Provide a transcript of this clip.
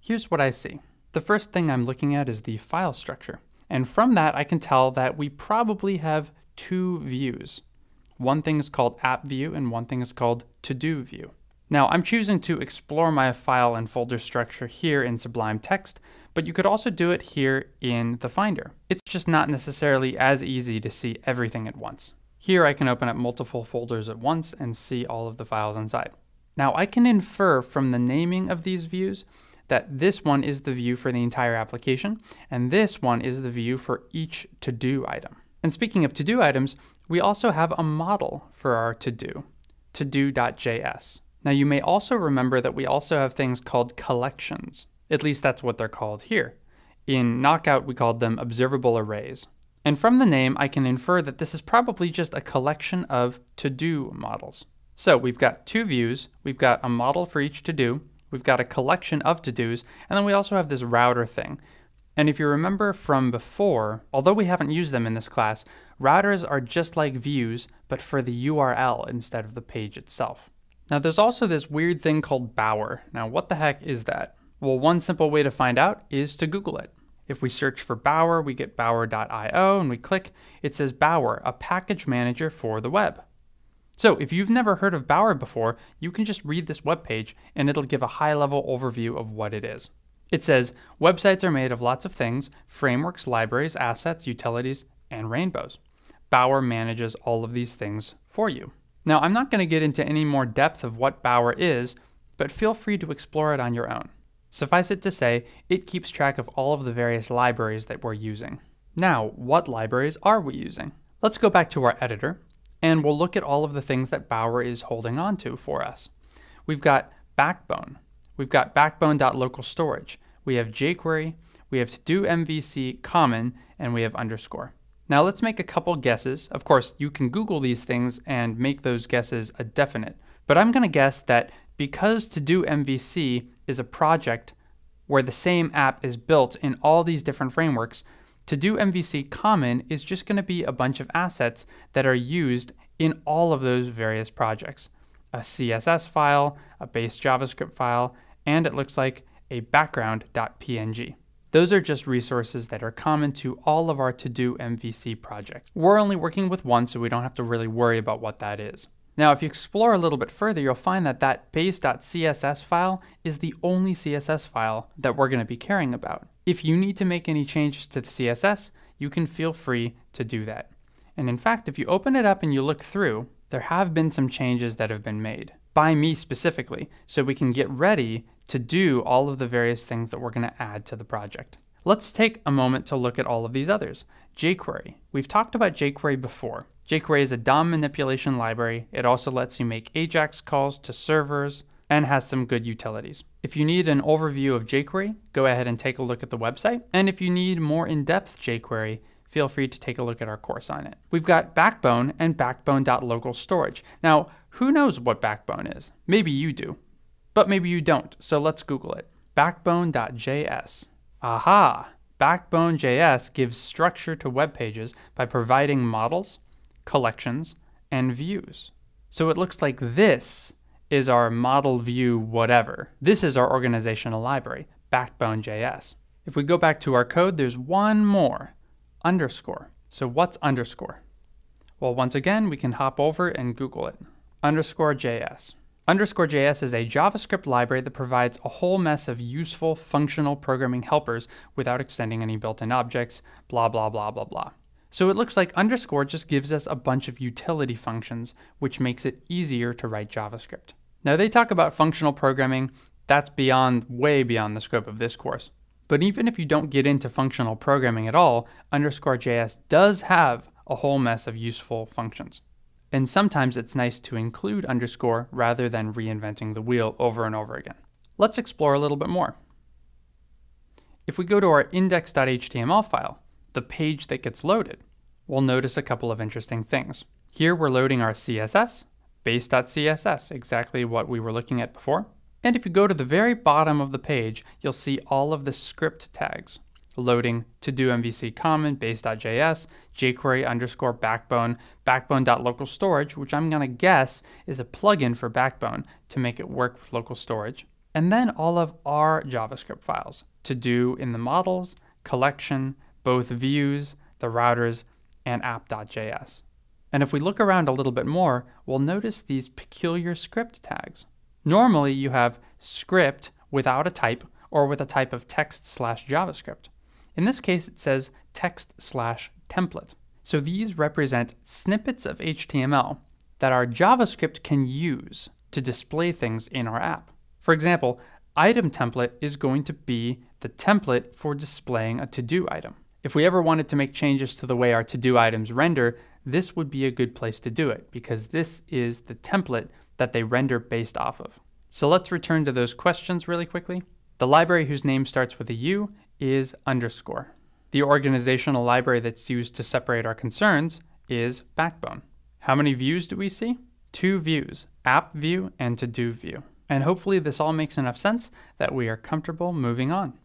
Here's what I see. The first thing I'm looking at is the file structure. And from that, I can tell that we probably have two views. One thing is called app view and one thing is called to-do view. Now, I'm choosing to explore my file and folder structure here in Sublime Text, but you could also do it here in the Finder. It's just not necessarily as easy to see everything at once. Here I can open up multiple folders at once and see all of the files inside. Now, I can infer from the naming of these views that this one is the view for the entire application, and this one is the view for each to-do item. And speaking of to-do items, we also have a model for our to-do, to-do.js. Now you may also remember that we also have things called collections. At least that's what they're called here. In Knockout, we called them observable arrays. And from the name, I can infer that this is probably just a collection of to-do models. So we've got two views, we've got a model for each to-do, we've got a collection of to-dos, and then we also have this router thing. And if you remember from before, although we haven't used them in this class, routers are just like views, but for the URL instead of the page itself. Now there's also this weird thing called Bower. Now what the heck is that? Well, one simple way to find out is to Google it. If we search for Bower, we get bower.io and we click, it says Bower, a package manager for the web. So if you've never heard of Bower before, you can just read this web page and it'll give a high-level overview of what it is. It says, websites are made of lots of things, frameworks, libraries, assets, utilities, and rainbows. Bower manages all of these things for you. Now, I'm not going to get into any more depth of what Bower is, but feel free to explore it on your own. Suffice it to say, it keeps track of all of the various libraries that we're using. Now, what libraries are we using? Let's go back to our editor, and we'll look at all of the things that Bower is holding on to for us. We've got Backbone. We've got backbone.local storage. We have Jquery. We have to-do MVC common, and we have underscore. Now let's make a couple guesses. Of course, you can Google these things and make those guesses a definite, but I'm going to guess that because to-do MVC is a project where the same app is built in all these different frameworks, to-do MVC common is just going to be a bunch of assets that are used in all of those various projects. A CSS file, a base JavaScript file, and it looks like a background.png. Those are just resources that are common to all of our to-do MVC projects. We're only working with one, so we don't have to really worry about what that is. Now, if you explore a little bit further, you'll find that that base.css file is the only CSS file that we're going to be caring about. If you need to make any changes to the CSS, you can feel free to do that. And in fact, if you open it up and you look through, there have been some changes that have been made by me specifically, so we can get ready to do all of the various things that we're going to add to the project. Let's take a moment to look at all of these others. Jquery. We've talked about Jquery before. Jquery is a DOM manipulation library. It also lets you make AJAX calls to servers and has some good utilities. If you need an overview of Jquery, go ahead and take a look at the website. And if you need more in-depth Jquery, feel free to take a look at our course on it. We've got Backbone and backbone.local storage. Now, who knows what Backbone is? Maybe you do, but maybe you don't, so let's Google it. Backbone.js. Aha! Backbone.js gives structure to web pages by providing models, collections, and views. So it looks like this is our model view whatever. This is our organizational library, Backbone.js. If we go back to our code, there's one more, underscore. So what's underscore? Well, once again, we can hop over and Google it. Underscore.js. Underscore.js is a JavaScript library that provides a whole mess of useful functional programming helpers without extending any built-in objects, blah, blah, blah, blah, blah. So it looks like underscore just gives us a bunch of utility functions, which makes it easier to write JavaScript. Now they talk about functional programming. That's way beyond the scope of this course. But even if you don't get into functional programming at all, underscore.js does have a whole mess of useful functions. And sometimes it's nice to include underscore rather than reinventing the wheel over and over again. Let's explore a little bit more. If we go to our index.html file, the page that gets loaded, we'll notice a couple of interesting things. Here we're loading our CSS, base.css, exactly what we were looking at before. And if you go to the very bottom of the page, you'll see all of the script tags. Loading to-do MVC common, base.js, jQuery underscore backbone, backbone.local storage, which I'm going to guess is a plugin for Backbone to make it work with local storage. And then all of our JavaScript files, to do in the models, collection, both views, the routers, and app.js. And if we look around a little bit more, we'll notice these peculiar script tags. Normally you have script without a type or with a type of text/JavaScript. In this case, it says text/template. So these represent snippets of HTML that our JavaScript can use to display things in our app. For example, item template is going to be the template for displaying a to-do item. If we ever wanted to make changes to the way our to-do items render, this would be a good place to do it because this is the template that they render based off of. So let's return to those questions really quickly. The library whose name starts with a U is underscore. The organizational library that's used to separate our concerns is Backbone. How many views do we see? 2 views, app view and to-do view. And hopefully this all makes enough sense that we are comfortable moving on.